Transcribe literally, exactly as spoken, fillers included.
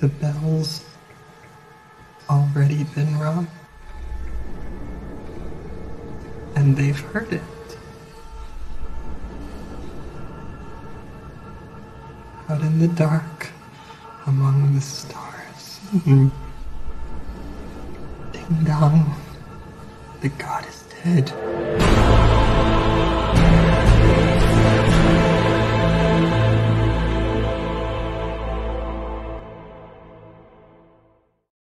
The bell's already been rung, and they've heard it. Out in the dark, among the stars. Ding dong, the god is dead.